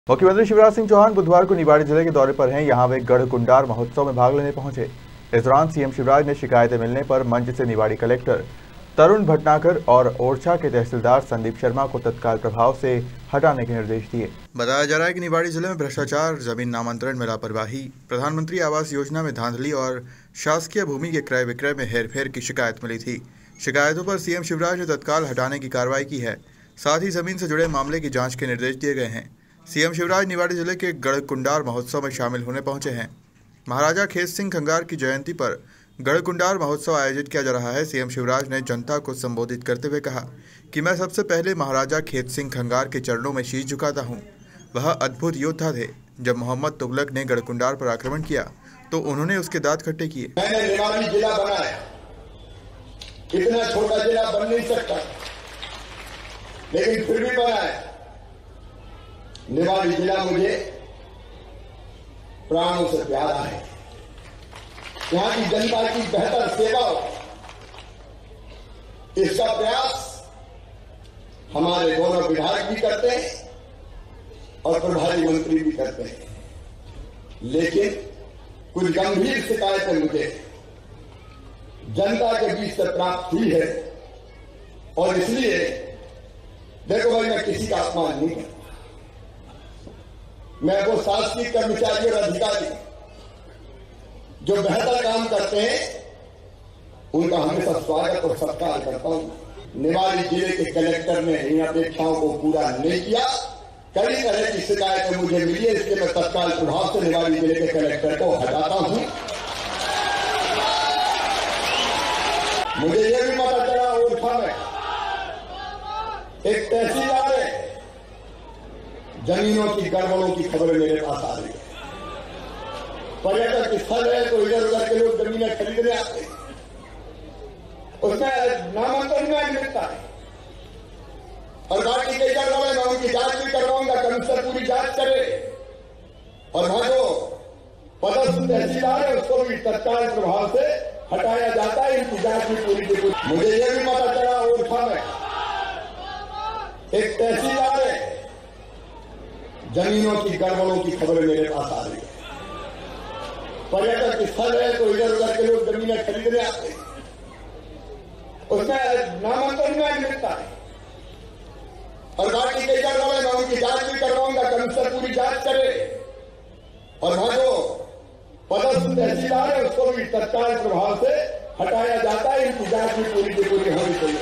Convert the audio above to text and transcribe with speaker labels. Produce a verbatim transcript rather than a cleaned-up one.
Speaker 1: मुख्यमंत्री शिवराज सिंह चौहान बुधवार को निवाड़ी जिले के दौरे पर हैं। यहां वे गढ़कुंडार महोत्सव में भाग लेने पहुंचे। इस दौरान सीएम शिवराज ने शिकायतें मिलने पर मंच से निवाड़ी कलेक्टर तरुण भटनागर और ओरछा के तहसीलदार संदीप शर्मा को तत्काल प्रभाव से हटाने के निर्देश दिए। बताया जा रहा है कि निवाड़ी जिले में भ्रष्टाचार, जमीन नामांतरण में लापरवाही, प्रधानमंत्री आवास योजना में धांधली और शासकीय भूमि के क्रय विक्रय में हेरफेर की शिकायत मिली थी। शिकायतों पर सीएम शिवराज ने तत्काल हटाने की कार्रवाई की है। साथ ही जमीन से जुड़े मामले की जांच के निर्देश दिए गए हैं। सीएम शिवराज निवाड़ी जिले के गढ़कुंडार महोत्सव में शामिल होने पहुंचे हैं। महाराजा खेत सिंह खंगार की जयंती पर गढ़कुंडार महोत्सव आयोजित किया जा रहा है। सीएम शिवराज ने जनता को संबोधित करते हुए कहा कि मैं सबसे पहले महाराजा खेत सिंह खंगार के चरणों में शीश झुकाता हूं। वह अद्भुत योद्धा थे। जब मोहम्मद तुगलक ने गढ़कुंडार पर आक्रमण किया तो उन्होंने उसके दांत खट्टे किए।
Speaker 2: मैंने निवाड़ी जिला बनाया, इतना छोटा जिला बन नहीं सकता, लेकिन फिर भी बनाया। निवाड़ी जिला मुझे प्राणों से प्यारा है। यहां की जनता की बेहतर सेवा हो, इसका प्रयास हमारे दोनों विधायक भी करते हैं और प्रभारी मंत्री भी करते हैं। लेकिन कुछ गंभीर शिकायतें मुझे जनता के बीच से प्राप्त हुई है और इसलिए देखो भाई, मैं किसी का अपमान नहीं करता। मैं वो शासकीय कर्मचारी और अधिकारी जो बेहतर काम करते हैं उनका हमेशा स्वागत और सत्कार करता हूं। निवाड़ी जिले के कलेक्टर ने इन अपेक्षाओं को पूरा नहीं किया। कई तरह की शिकायतें मुझे मिली है, इसके मैं तत्काल प्रभाव से निवाड़ी जिले के कलेक्टर को हटाता हूं। मुझे यह भी पता चला ओरछा में एक तहसीलदार है, जमीनों की गड़बड़ों की खबरें मेरे पास आ रही है। पर्यटक स्थल है तो इधर उधर के लोग जमीनें खरीदने आते हैं, उसमें नामांतरण में मिलता है और बाकी कई गड़बड़े मैं उनकी जांच भी करवाऊंगा। कमिश्नर पूरी जांच करे और वहां जो पदस्थ तहसीलदार है उसको भी तत्काल प्रभाव से हटाया जाता है। इनकी जांच भी पूरी की पूरी। मुझे यह भी पता चला ओरछा में एक तहसीलदार है, जमीनों की गड़बड़ों की खबरें मेरे पास आ रही है। पर्यटक स्थल है तो इधर उधर के लोग जमीनें खरीदने आते हैं, उसमें नामांतरण में मिलता है और बाकी कई गड़बड़े मैं उनकी जांच भी करवाऊंगा। कमिश्नर पूरी जांच करे और वहां जो पदस्थ तहसीलदार है उसको भी तत्काल प्रभाव से हटाया जाता है। इनकी जांच भी पूरी की पूरी होनी चाहिए।